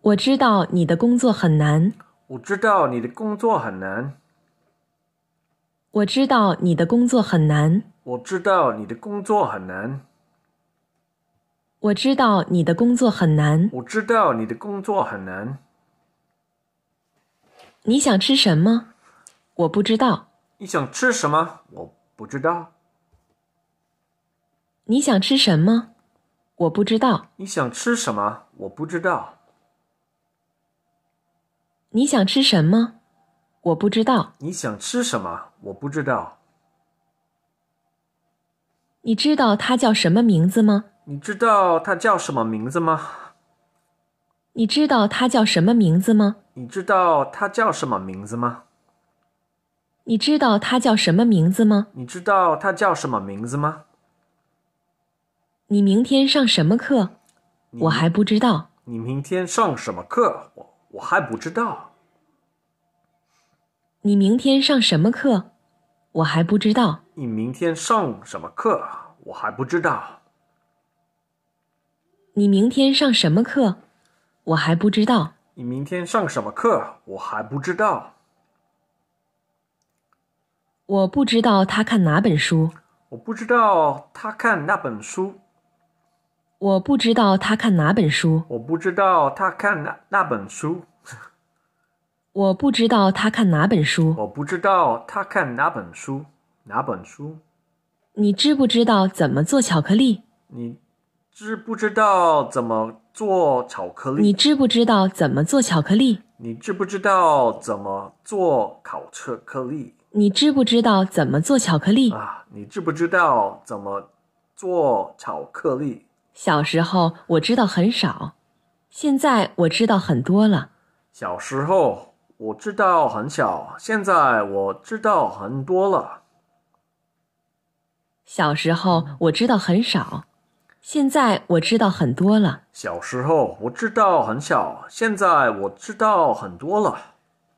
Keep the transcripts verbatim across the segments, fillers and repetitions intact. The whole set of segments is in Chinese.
我知道你的工作很难。 我知道你的工作很难。 我知道你的工作很难。 我知道你的工作很难。 我知道你的工作很难。 我知道你的工作很难。 你想吃什么？我不知道。 你想吃什么？我不知道。 你想吃什么？我不知道。 你想吃什么？我不知道。 你想吃什么？我不知道。 你想吃什么？我不知道。 你知道他叫什么名字吗？ 你知道他叫什么名字吗？ 你知道他叫什么名字吗？ 你知道他叫什么名字吗？ 你知道他叫什么名字吗？ 你知道他叫什么名字吗？ 你明天上什么课？我还不知道。 你明天上什么课？我我还不知道。 你明天上什么课？我还不知道。 你明天上什么课？我还不知道。 你明天上什么课？我还不知道。 你明天上什么课？我还不知道。 我不知道他看哪本书。 我不知道他看那本书。 我不知道他看哪本书。 我不知道他看那那本书。 我不知道他看哪本书。 我不知道他看哪本书。哪本书？ 你知不知道怎么做巧克力？ 你知不知道怎么做巧克力？ 你知不知道怎么做巧克力？ 你知不知道怎么做巧克力？ 你知不知道怎么做巧克力？ 啊，你知不知道怎么做巧克力？ 小时候我知道很少，现在我知道很多了。 小时候我知道很少，现在我知道很多了。 小时候我知道很少，现在我知道很多了。 小时候我知道很少，现在我知道很多了。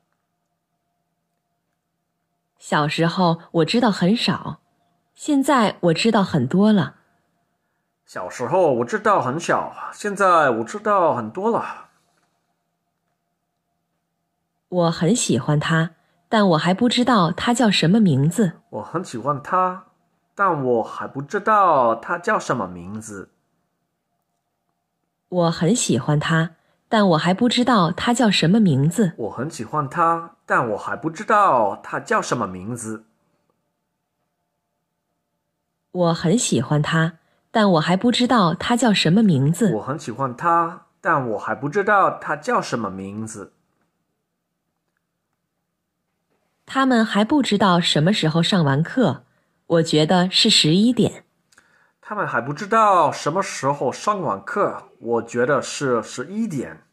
小时候我知道很少，现在我知道很多了。 小时候我知道很少，现在我知道很多了。 我很喜欢他，但我还不知道他叫什么名字。 我很喜欢他，但我还不知道他叫什么名字。 我很喜欢他，但我还不知道他叫什么名字。 我很喜欢他，但我还不知道他叫什么名字。 我很喜欢他，但我还不知道他叫什么名字。 我很喜欢他，但我还不知道他叫什么名字。 他们还不知道什么时候上完课，我觉得是十一点。 他们还不知道什么时候上完课，我觉得是十一点。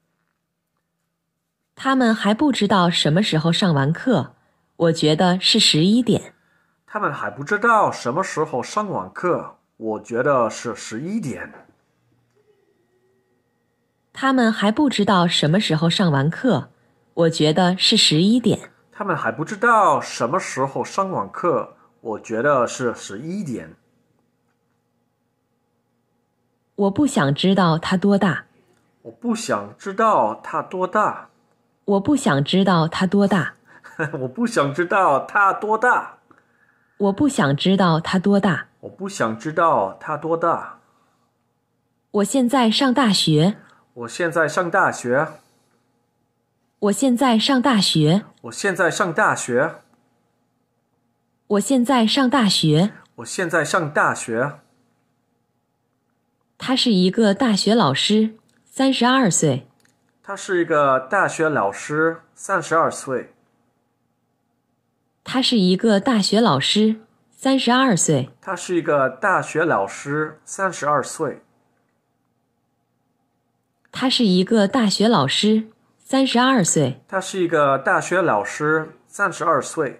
他们还不知道什么时候上完课，我觉得是十一点。 他们还不知道什么时候上完课，我觉得是十一点。 他们还不知道什么时候上完课，我觉得是十一点。 他们还不知道什么时候上完课，我觉得是十一点。 我不想知道他多大。 我不想知道他多大。 我不想知道他多大。 我不想知道他多大。 我不想知道他多大。 我不想知道他多大。 我现在上大学。 我现在上大学。 我现在上大学。 我现在上大学。 我现在上大学。 我现在上大学。 他是一个大学老师，三十二岁。 他是一个大学老师，三十二岁。 他是一个大学老师，三十二岁。 他是一个大学老师，三十二岁。 他是一个大学老师，三十二岁。 他是一个大学老师，三十二岁。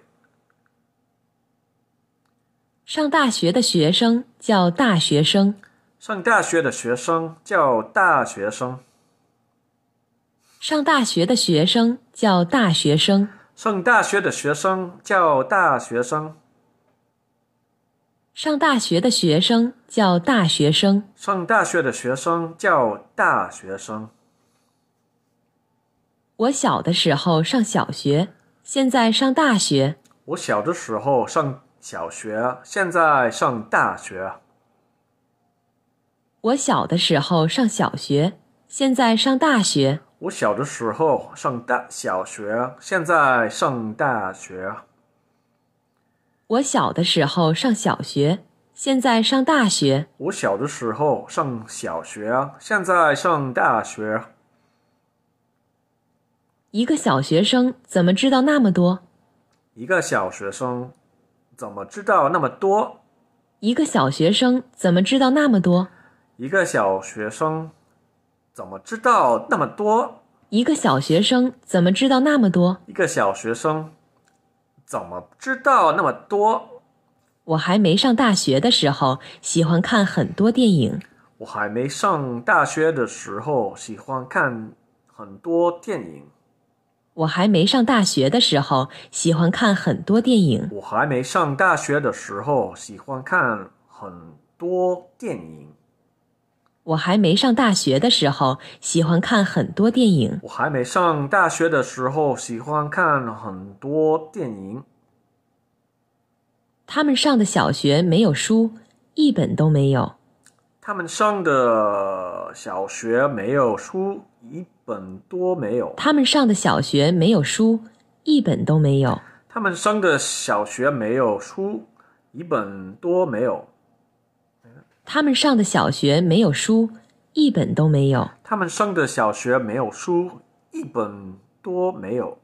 上大学的学生叫大学生。 上大学的学生叫大学生。 上大学的学生叫大学生。 上大学的学生叫大学生。 上大学的学生叫大学生。 上大学的学生叫大学生。 我小的时候上小学，现在上大学。 我小的时候上小学，现在上大学。 我小的时候上小学，现在上大学。 我小的时候上大小学，现在上大学。 我小的时候上小学，现在上大学。 我小的时候上小学，现在上大学。 一个小学生怎么知道那么多？ 一个小学生怎么知道那么多？ 一个小学生怎么知道那么多？ 一个小学生怎么知道那么多？ 一个小学生怎么知道那么多？ 一个小学生怎么知道那么多？ 我还没上大学的时候，喜欢看很多电影。 我还没上大学的时候，喜欢看很多电影。 我还没上大学的时候，喜欢看很多电影。 我还没上大学的时候，喜欢看很多电影。 我还没上大学的时候，喜欢看很多电影。 我还没上大学的时候，喜欢看很多电影。 他们上的小学没有书，一本都没有。 他们上的小学没有书，一本都没有。 他们上的小学没有书，一本都没有。 他们上的小学没有书，一本都没有。 他们上的小学没有书，一本都没有。 他们上的小学没有书，一本都没有。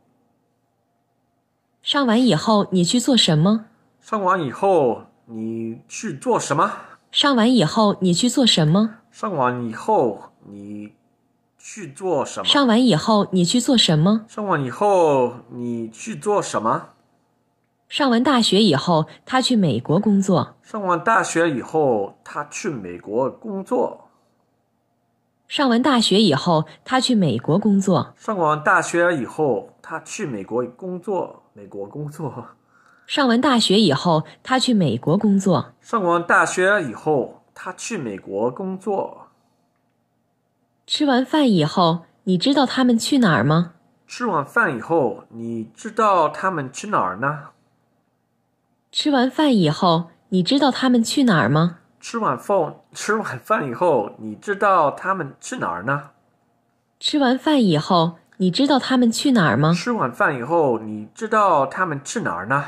上完以后你去做什么？ 上完以后你去做什么？ 上完以后你去做什么？ 上完以后你去做什么？ 上完以后你去做什么？ 上完以后你去做什么？ 上完大学以后，他去美国工作。 上完大学以后，他去美国工作。 上完大学以后，他去美国工作。 上完大学以后，他去美国工作。美国工作。 上完大学以后，他去美国工作。 上完大学以后，他去美国工作。 吃完饭以后，你知道他们去哪儿吗？ 吃完饭以后，你知道他们去哪儿呢？ 吃完饭以后，你知道他们去哪儿吗？ 吃完饭，吃完饭以后，你知道他们去哪儿呢？ 吃完饭以后，你知道他们去哪儿吗？ 吃完饭以后，你知道他们去哪儿呢？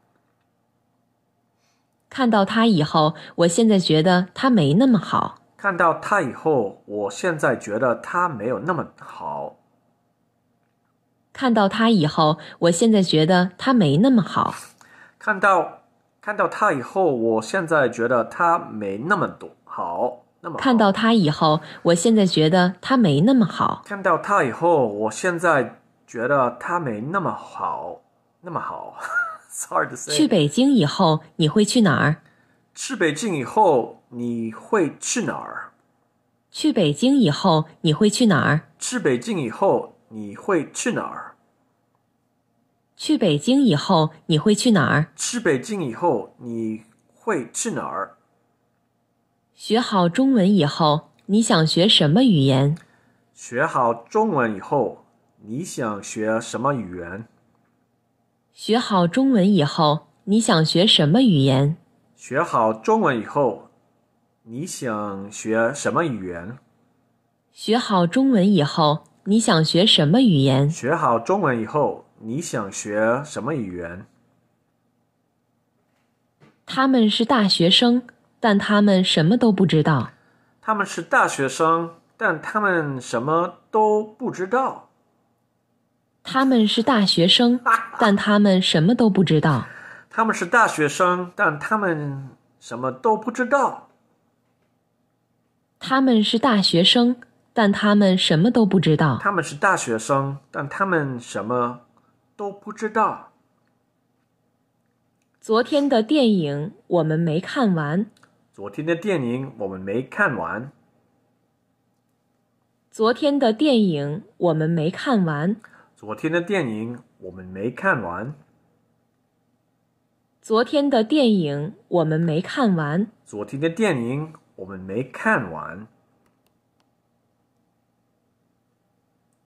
看到他以后，我现在觉得他没那么好。 看到他以后，我现在觉得他没有那么好。 看到他以后，我现在觉得他没那么好。 看到看到他以后，我现在觉得他没那么多好，那么好。 看到他以后，我现在觉得他没那么好。 看到他以后，我现在觉得他没那么好，那么好。It's hard to say. 去北京以后，你会去哪儿？ 去北京以后，你会去哪儿？ 去北京以后，你会去哪儿？ 去北京以后，你会去哪儿？ 去北京以后，你会去哪儿？ 去北京以后，你会去哪儿？ 学好中文以后，你想学什么语言？ 学好中文以后，你想学什么语言？ 学好中文以后，你想学什么语言？ 学好中文以后，你想学什么语言？ 学好中文以后，你想学什么语言？ 学好中文以后，你想学什么语言？ 他们是大学生，但他们什么都不知道。 他们是大学生，但他们什么都不知道。 他们是大学生，但他们什么都不知道。 他们是大学生，但他们什么都不知道。 他们是大学生，但他们什么都不知道。 他们是大学生，但他们什么都不知道。 昨天的电影我们没看完。 昨天的电影我们没看完。 昨天的电影我们没看完。 昨天的电影我们没看完。 昨天的电影我们没看完。 昨天的电影我们没看完。